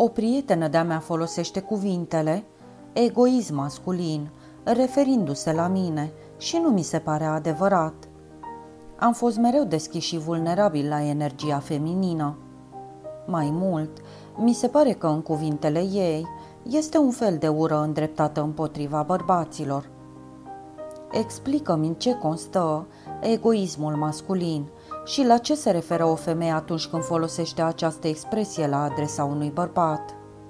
O prietenă de-a mea folosește cuvintele egoism masculin, referindu-se la mine, și nu mi se pare adevărat. Am fost mereu deschis și vulnerabil la energia feminină. Mai mult, mi se pare că în cuvintele ei este un fel de ură îndreptată împotriva bărbaților. Explică-mi în ce constă egoismul masculin și la ce se referă o femeie atunci când folosește această expresie la adresa unui bărbat.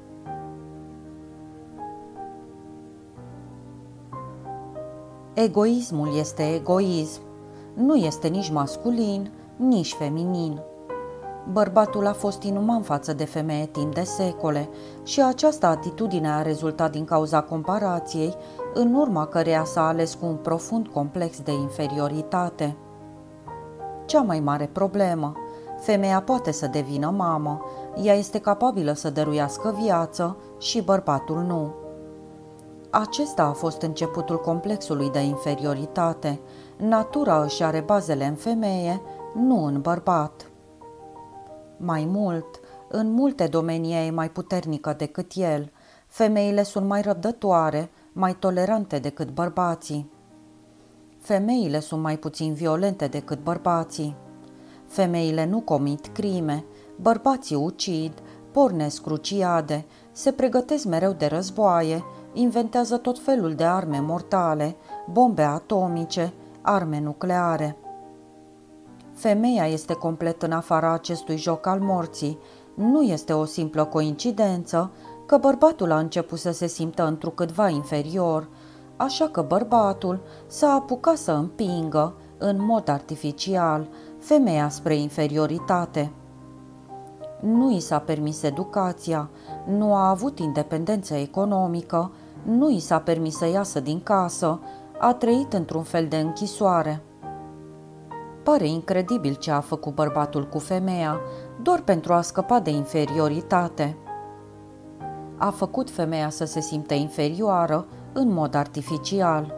Egoismul este egoism, nu este nici masculin, nici feminin. Bărbatul a fost inuman față de femeie timp de secole și această atitudine a rezultat din cauza comparației, în urma căreia s-a ales cu un profund complex de inferioritate. Cea mai mare problemă: femeia poate să devină mamă, ea este capabilă să dăruiască viață și bărbatul nu. Acesta a fost începutul complexului de inferioritate. Natura își are bazele în femeie, nu în bărbat. Mai mult, în multe domenii e mai puternică decât el. Femeile sunt mai răbdătoare, mai tolerante decât bărbații. Femeile sunt mai puțin violente decât bărbații. Femeile nu comit crime, bărbații ucid, pornesc cruciade, se pregătesc mereu de războaie, inventează tot felul de arme mortale, bombe atomice, arme nucleare. Femeia este complet în afara acestui joc al morții. Nu este o simplă coincidență că bărbatul a început să se simtă întrucâtva inferior, așa că bărbatul s-a apucat să împingă, în mod artificial, femeia spre inferioritate. Nu i s-a permis educația, nu a avut independență economică, nu i s-a permis să iasă din casă, a trăit într-un fel de închisoare. Pare incredibil ce a făcut bărbatul cu femeia, doar pentru a scăpa de inferioritate. A făcut femeia să se simtă inferioară în mod artificial.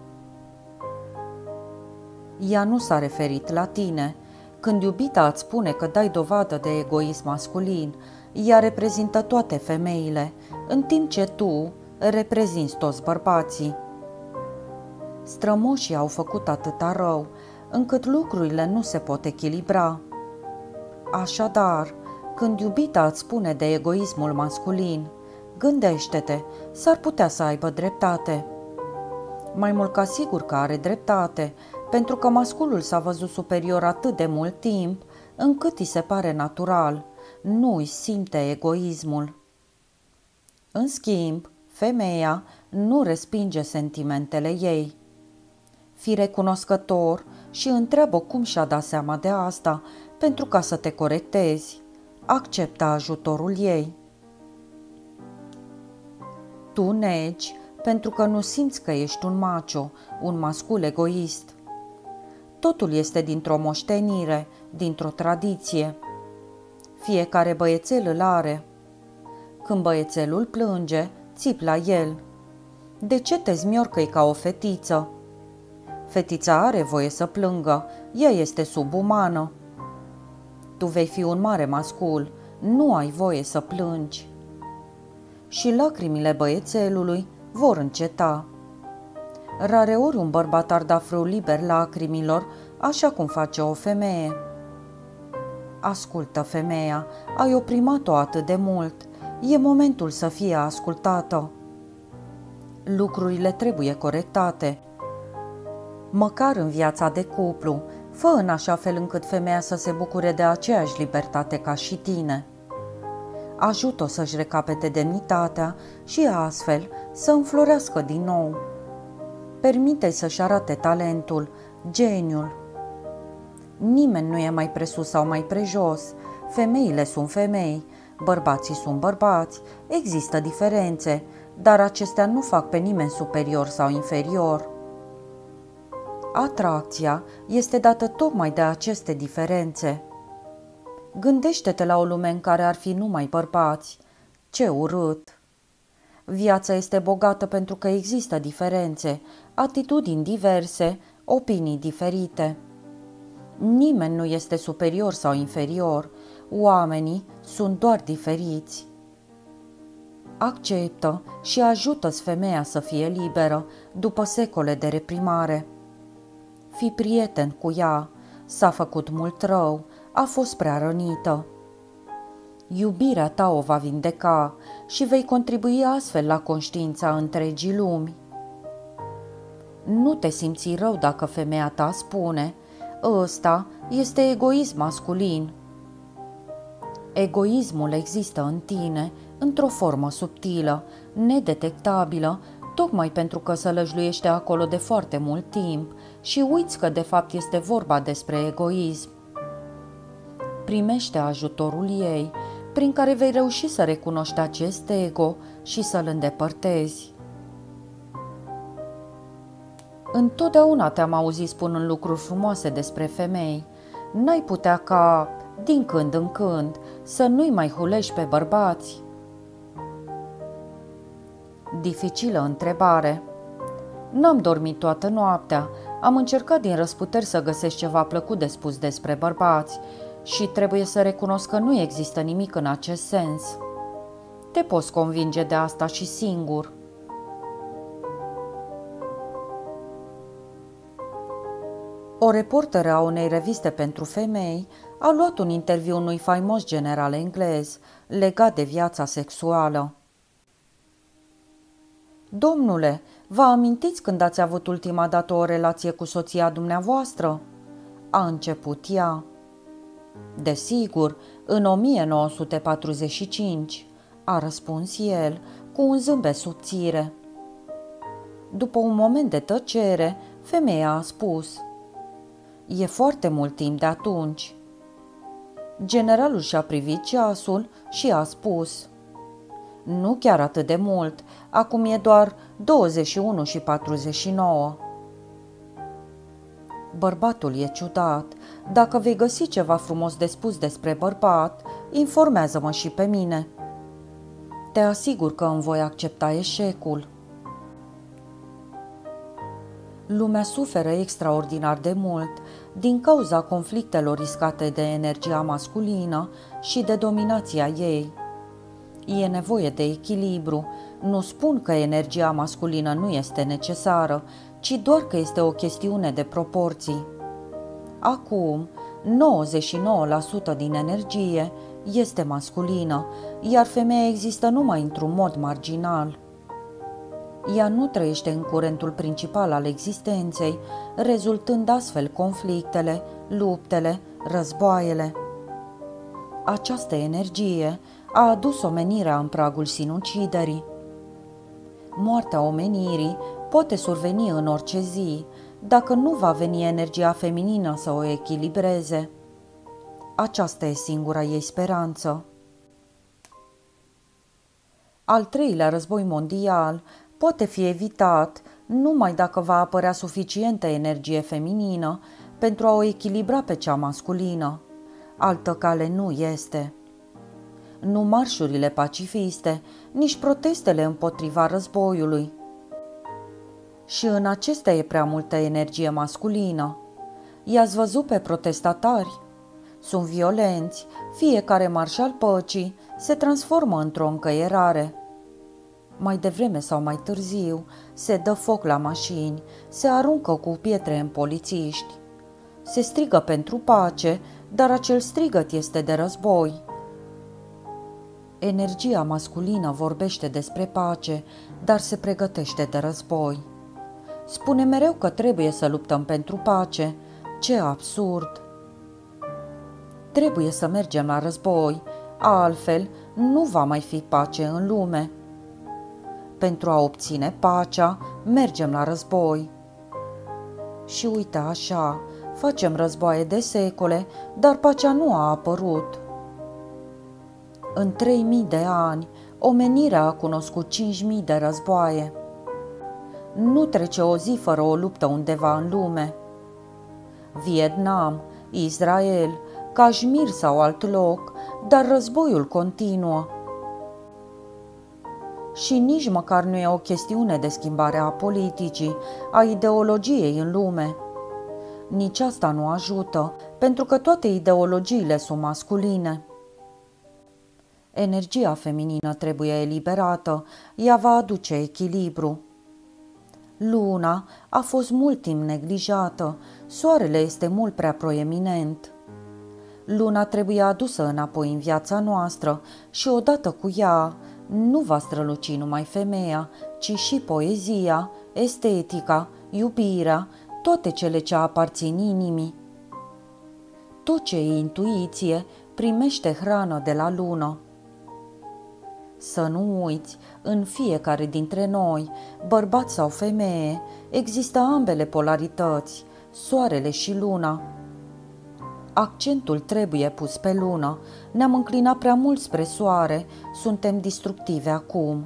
Ea nu s-a referit la tine. Când iubita îți spune că dai dovadă de egoism masculin, ea reprezintă toate femeile, în timp ce tu reprezinți toți bărbații. Strămoșii au făcut atâta rău, încât lucrurile nu se pot echilibra. Așadar, când iubita îți spune de egoismul masculin, gândește-te, s-ar putea să aibă dreptate. Mai mult ca sigur că are dreptate, pentru că masculul s-a văzut superior atât de mult timp, încât îi se pare natural, nu îi simte egoismul. În schimb, femeia nu respinge sentimentele ei. Fii recunoscător și întreabă cum și-a dat seama de asta, pentru ca să te corectezi. Acceptă ajutorul ei. Tu negi pentru că nu simți că ești un macho, un mascul egoist. Totul este dintr-o moștenire, dintr-o tradiție. Fiecare băiețel îl are. Când băiețelul plânge, țipi la el. De ce te zmiorcăi ca o fetiță? Fetița are voie să plângă, ea este subumană. Tu vei fi un mare mascul, nu ai voie să plângi. Și lacrimile băiețelului vor înceta. Rareori un bărbat ar da frâu liber lacrimilor, așa cum face o femeie. Ascultă, femeia, ai oprimat-o atât de mult, e momentul să fie ascultată. Lucrurile trebuie corectate. Măcar în viața de cuplu, fă în așa fel încât femeia să se bucure de aceeași libertate ca și tine. Ajută-o să-și recapete demnitatea și astfel să înflorească din nou. Permite-i să-și arate talentul, geniul. Nimeni nu e mai presus sau mai prejos. Femeile sunt femei, bărbații sunt bărbați, există diferențe, dar acestea nu fac pe nimeni superior sau inferior. Atracția este dată tocmai de aceste diferențe. Gândește-te la o lume în care ar fi numai bărbați. Ce urât! Viața este bogată pentru că există diferențe, atitudini diverse, opinii diferite. Nimeni nu este superior sau inferior, oamenii sunt doar diferiți. Acceptă și ajută-ți femeia să fie liberă după secole de reprimare. Fii prieten cu ea, s-a făcut mult rău, a fost prea rănită. Iubirea ta o va vindeca și vei contribui astfel la conștiința întregii lumi. Nu te simți rău dacă femeia ta spune: ăsta este egoism masculin. Egoismul există în tine într-o formă subtilă, nedetectabilă, tocmai pentru că sălăjluiește acolo de foarte mult timp și uiți că de fapt este vorba despre egoism. Primește ajutorul ei, prin care vei reuși să recunoști acest ego și să-l îndepărtezi. Întotdeauna te-am auzit spunând lucruri frumoase despre femei. N-ai putea ca, din când în când, să nu-i mai hulești pe bărbați? Dificilă întrebare. N-am dormit toată noaptea, am încercat din răsputeri să găsesc ceva plăcut de spus despre bărbați și trebuie să recunosc că nu există nimic în acest sens. Te poți convinge de asta și singur. O reporteră a unei reviste pentru femei a luat un interviu unui faimos general englez legat de viața sexuală. Domnule, vă amintiți când ați avut ultima dată o relație cu soția dumneavoastră? A început ea. Desigur, în 1945, a răspuns el cu un zâmbet subțire. După un moment de tăcere, femeia a spus: e foarte mult timp de atunci. Generalul și-a privit ceasul și a spus: nu chiar atât de mult, acum e doar 21:49. Bărbatul e ciudat. Dacă vei găsi ceva frumos de spus despre bărbat, informează-mă și pe mine. Te asigur că îmi voi accepta eșecul. Lumea suferă extraordinar de mult din cauza conflictelor riscate de energia masculină și de dominația ei. E nevoie de echilibru. Nu spun că energia masculină nu este necesară, ci doar că este o chestiune de proporții. Acum, 99% din energie este masculină, iar femeia există numai într-un mod marginal. Ea nu trăiește în curentul principal al existenței, rezultând astfel conflictele, luptele, războaiele. Această energie a adus omenirea în pragul sinuciderii. Moartea omenirii poate surveni în orice zi, dacă nu va veni energia feminină să o echilibreze. Aceasta e singura ei speranță. Al treilea război mondial poate fi evitat numai dacă va apărea suficientă energie feminină pentru a o echilibra pe cea masculină. Altă cale nu este. Nu marșurile pacifiste, nici protestele împotriva războiului. Și în acestea e prea multă energie masculină. I-ați văzut pe protestatari? Sunt violenți, fiecare marș al păcii se transformă într-o încăierare. Mai devreme sau mai târziu se dă foc la mașini, se aruncă cu pietre în polițiști. Se strigă pentru pace, dar acel strigăt este de război. Energia masculină vorbește despre pace, dar se pregătește de război. Spune mereu că trebuie să luptăm pentru pace. Ce absurd! Trebuie să mergem la război, altfel nu va mai fi pace în lume. Pentru a obține pacea, mergem la război. Și uite așa, facem războaie de secole, dar pacea nu a apărut. În 3000 de ani, omenirea a cunoscut 5000 de războaie. Nu trece o zi fără o luptă undeva în lume. Vietnam, Israel, Kashmir sau alt loc, dar războiul continuă. Și nici măcar nu e o chestiune de schimbare a politicii, a ideologiei în lume. Nici asta nu ajută, pentru că toate ideologiile sunt masculine. Energia feminină trebuie eliberată, ea va aduce echilibru. Luna a fost mult timp neglijată, soarele este mult prea proeminent. Luna trebuie adusă înapoi în viața noastră și odată cu ea nu va străluci numai femeia, ci și poezia, estetica, iubirea, toate cele ce aparțin inimii. Tot ce e intuiție primește hrană de la lună. Să nu uiți, în fiecare dintre noi, bărbat sau femeie, există ambele polarități, soarele și luna. Accentul trebuie pus pe lună, ne-am înclinat prea mult spre soare, suntem destructive acum.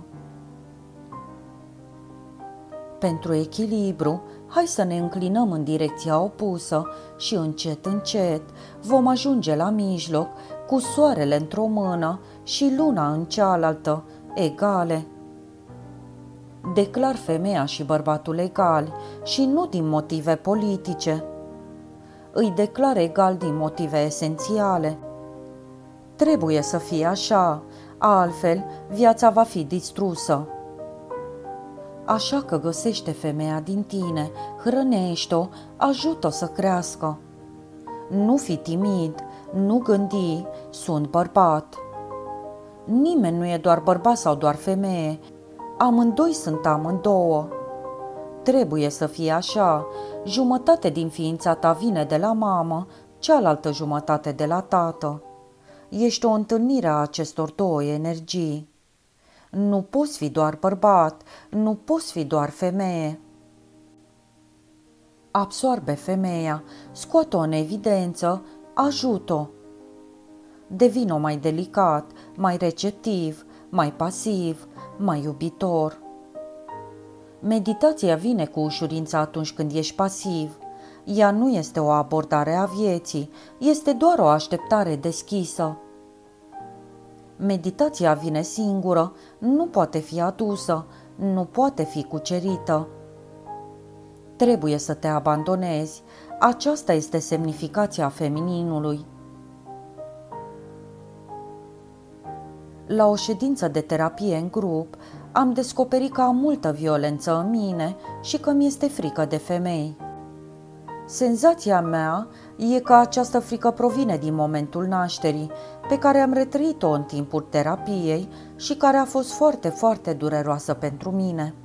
Pentru echilibru, hai să ne înclinăm în direcția opusă și încet, încet vom ajunge la mijloc, cu soarele într-o mână și luna în cealaltă, egale. Declar femeia și bărbatul egali și nu din motive politice. Îi declar egal din motive esențiale. Trebuie să fie așa, altfel viața va fi distrusă. Așa că găsește femeia din tine, hrănește-o, ajută-o să crească. Nu fi timid, nu gândi, sunt bărbat. Nimeni nu e doar bărbat sau doar femeie, amândoi sunt amândouă. Trebuie să fie așa, jumătate din ființa ta vine de la mamă, cealaltă jumătate de la tată. Ești o întâlnire a acestor două energii. Nu poți fi doar bărbat, nu poți fi doar femeie. Absorbe femeia, scoate-o în evidență, ajută-o. Devină mai delicat, mai receptiv, mai pasiv, mai iubitor. Meditația vine cu ușurință atunci când ești pasiv. Ea nu este o abordare a vieții, este doar o așteptare deschisă. Meditația vine singură, nu poate fi adusă, nu poate fi cucerită. Trebuie să te abandonezi, aceasta este semnificația femininului. La o ședință de terapie în grup, am descoperit că am multă violență în mine și că mi este frică de femei. Senzația mea e că această frică provine din momentul nașterii, pe care am retrăit-o în timpul terapiei și care a fost foarte, foarte dureroasă pentru mine.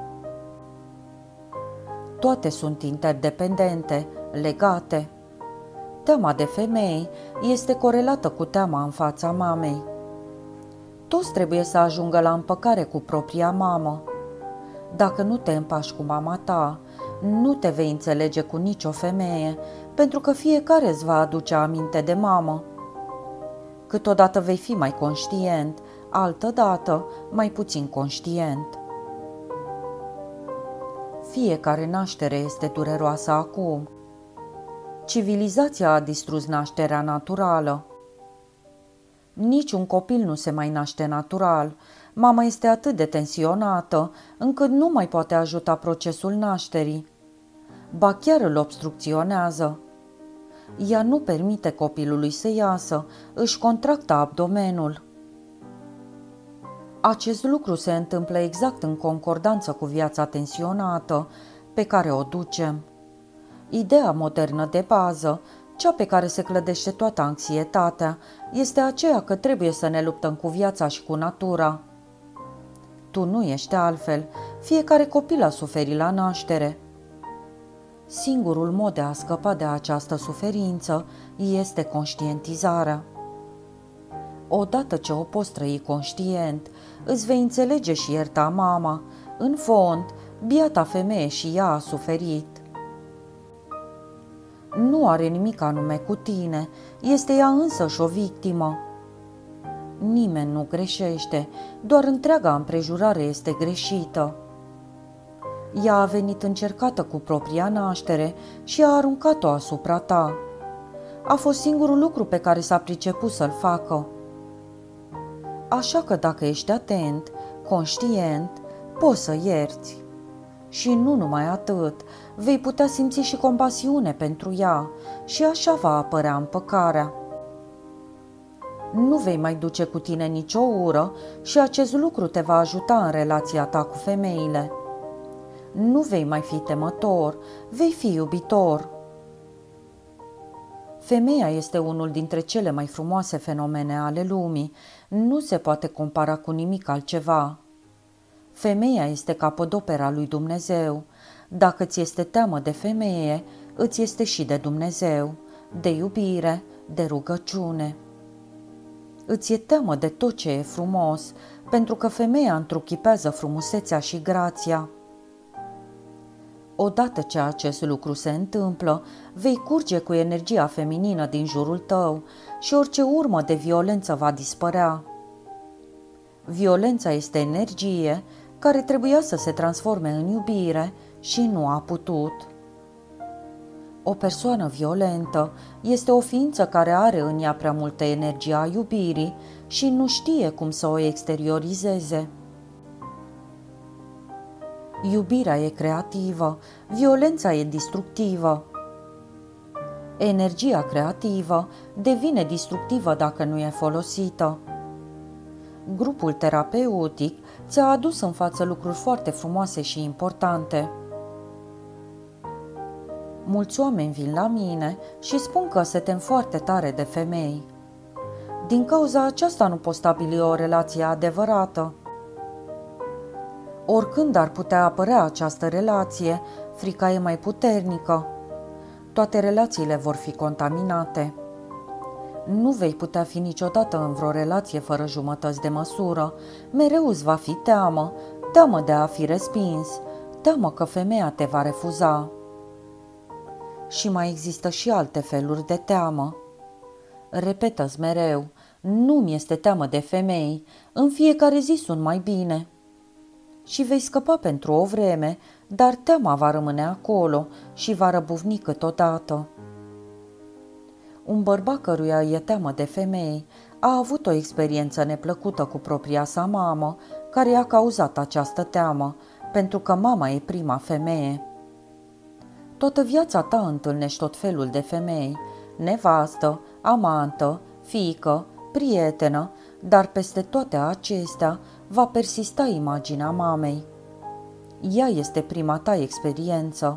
Toate sunt interdependente, legate. Teama de femei este corelată cu teama în fața mamei. Toți trebuie să ajungă la împăcare cu propria mamă. Dacă nu te împași cu mama ta, nu te vei înțelege cu nicio femeie, pentru că fiecare îți va aduce aminte de mamă. Câteodată vei fi mai conștient, altădată mai puțin conștient. Fiecare naștere este dureroasă acum. Civilizația a distrus nașterea naturală. Niciun copil nu se mai naște natural. Mama este atât de tensionată încât nu mai poate ajuta procesul nașterii. Ba chiar îl obstrucționează. Ea nu permite copilului să iasă, își contractă abdomenul. Acest lucru se întâmplă exact în concordanță cu viața tensionată pe care o ducem. Ideea modernă de bază, cea pe care se clădește toată anxietatea, este aceea că trebuie să ne luptăm cu viața și cu natura. Tu nu ești altfel, fiecare copil a suferit la naștere. Singurul mod de a scăpa de această suferință este conștientizarea. Odată ce o poți trăi conștient, îți vei înțelege și ierta mama. În fond, biata femeie și ea a suferit. Nu are nimic anume cu tine, este ea însăși o victimă. Nimeni nu greșește, doar întreaga împrejurare este greșită. Ea a venit încercată cu propria naștere și a aruncat-o asupra ta. A fost singurul lucru pe care s-a priceput să-l facă. Așa că dacă ești atent, conștient, poți să ierți. Și nu numai atât, vei putea simți și compasiune pentru ea și așa va apărea împăcarea. Nu vei mai duce cu tine nicio ură și acest lucru te va ajuta în relația ta cu femeile. Nu vei mai fi temător, vei fi iubitor. Femeia este unul dintre cele mai frumoase fenomene ale lumii, nu se poate compara cu nimic altceva. Femeia este capodopera lui Dumnezeu. Dacă ți este teamă de femeie, îți este și de Dumnezeu, de iubire, de rugăciune. Îți e teamă de tot ce e frumos, pentru că femeia întruchipează frumusețea și grația. Odată ce acest lucru se întâmplă, vei curge cu energia feminină din jurul tău și orice urmă de violență va dispărea. Violența este energie care trebuia să se transforme în iubire și nu a putut. O persoană violentă este o ființă care are în ea prea multă energie a iubirii și nu știe cum să o exteriorizeze. Iubirea e creativă, violența e distructivă. Energia creativă devine distructivă dacă nu e folosită. Grupul terapeutic ți-a adus în față lucruri foarte frumoase și importante. Mulți oameni vin la mine și spun că se tem foarte tare de femei. Din cauza aceasta nu pot stabili o relație adevărată. Oricând ar putea apărea această relație, frica e mai puternică. Toate relațiile vor fi contaminate. Nu vei putea fi niciodată în vreo relație fără jumătăți de măsură. Mereu îți va fi teamă, teamă de a fi respins, teamă că femeia te va refuza. Și mai există și alte feluri de teamă. Repetă-ți mereu, nu-mi este teamă de femei, în fiecare zi sunt mai bine. Și vei scăpa pentru o vreme, dar teama va rămâne acolo și va răbufni câteodată. Un bărbat căruia e teamă de femei a avut o experiență neplăcută cu propria sa mamă, care i-a cauzat această teamă, pentru că mama e prima femeie. Toată viața ta întâlnești tot felul de femei, nevastă, amantă, fiică, prietenă, dar peste toate acestea va persista imaginea mamei. Ea este prima ta experiență.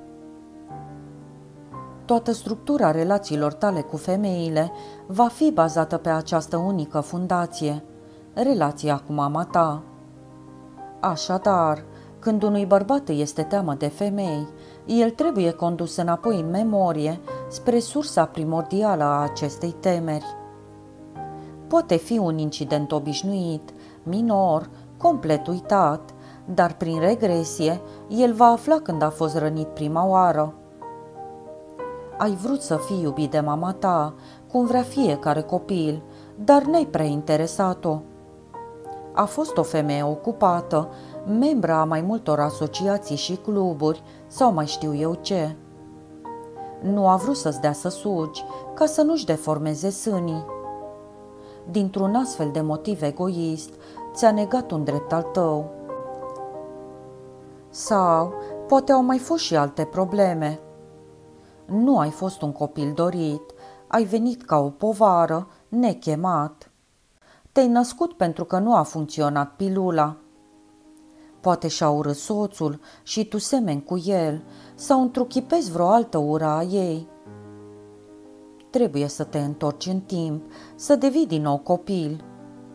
Toată structura relațiilor tale cu femeile va fi bazată pe această unică fundație, relația cu mama ta. Așadar, când unui bărbat îi este teamă de femei, el trebuie condus înapoi în memorie spre sursa primordială a acestei temeri. Poate fi un incident obișnuit, minor, complet uitat, dar prin regresie el va afla când a fost rănit prima oară. Ai vrut să fii iubit de mama ta, cum vrea fiecare copil, dar n-ai prea interesat-o. A fost o femeie ocupată, membra a mai multor asociații și cluburi sau mai știu eu ce. Nu a vrut să-ți dea să sugi, ca să nu-și deformeze sânii. Dintr-un astfel de motiv egoist, ți-a negat un drept al tău. Sau poate au mai fost și alte probleme. Nu ai fost un copil dorit, ai venit ca o povară, nechemat. Te-ai născut pentru că nu a funcționat pilula. Poate și-a urât soțul și tu semeni cu el sau întruchipezi vreo altă ură a ei. Trebuie să te întorci în timp, să devii din nou copil.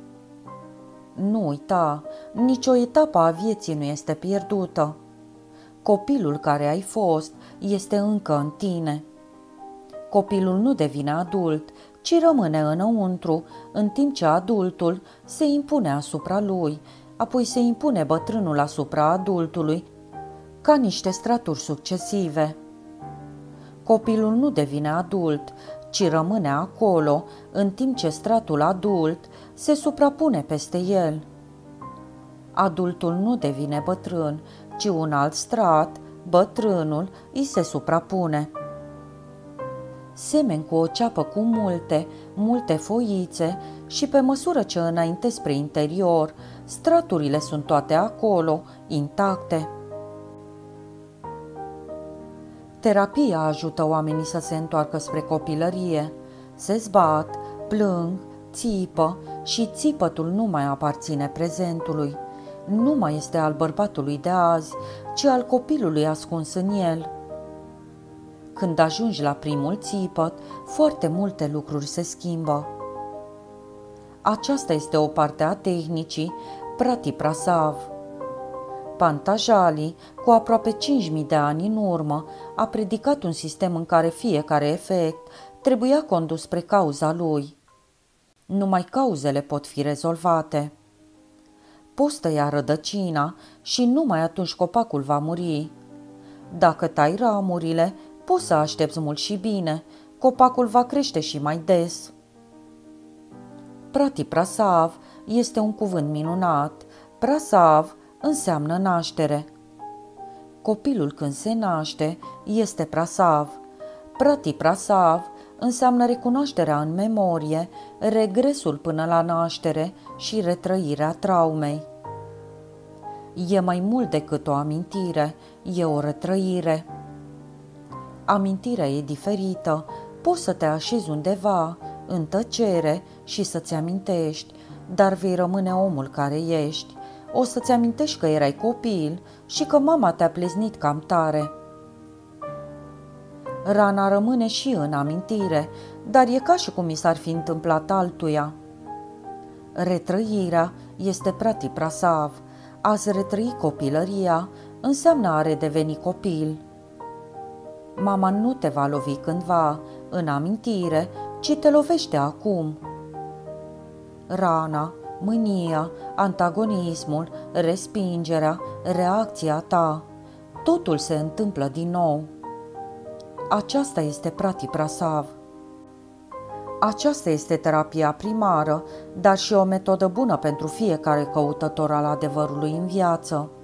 Nu uita, nicio etapă a vieții nu este pierdută. Copilul care ai fost este încă în tine. Copilul nu devine adult, ci rămâne înăuntru, în timp ce adultul se impune asupra lui, apoi se impune bătrânul asupra adultului, ca niște straturi succesive. Copilul nu devine adult, ci rămâne acolo, în timp ce stratul adult se suprapune peste el. Adultul nu devine bătrân, ci un alt strat, bătrânul, îi se suprapune. Semeni cu o ceapă cu multe foițe și pe măsură ce înaintezi spre interior, straturile sunt toate acolo, intacte. Terapia ajută oamenii să se întoarcă spre copilărie. Se zbat, plâng, țipă și țipătul nu mai aparține prezentului. Nu mai este al bărbatului de azi, ci al copilului ascuns în el. Când ajungi la primul țipăt, foarte multe lucruri se schimbă. Aceasta este o parte a tehnicii Pratiprasav. Pantajali, cu aproape 5.000 de ani în urmă, a predicat un sistem în care fiecare efect trebuia condus spre cauza lui. Numai cauzele pot fi rezolvate. Poți tăia rădăcina și numai atunci copacul va muri. Dacă tai ramurile, poți să aștepți mult și bine, copacul va crește și mai des. Pratiprasav este un cuvânt minunat. Prasav înseamnă naștere. Copilul când se naște este prasav. Pratiprasav înseamnă recunoașterea în memorie, regresul până la naștere și retrăirea traumei. E mai mult decât o amintire, e o retrăire. Amintirea e diferită, poți să te așezi undeva, în tăcere și să-ți amintești, dar vei rămâne omul care ești. O să-ți amintești că erai copil și că mama te-a pleznit cam tare. Rana rămâne și în amintire, dar e ca și cum i s-ar fi întâmplat altuia. Retrăirea este Pratiprasav. A-ți retrăi copilăria înseamnă a redeveni copil. Mama nu te va lovi cândva, în amintire, ci te lovește acum. Rana, mânia, antagonismul, respingerea, reacția ta, totul se întâmplă din nou. Aceasta este Pratiprasav. Aceasta este terapia primară, dar și o metodă bună pentru fiecare căutător al adevărului în viață.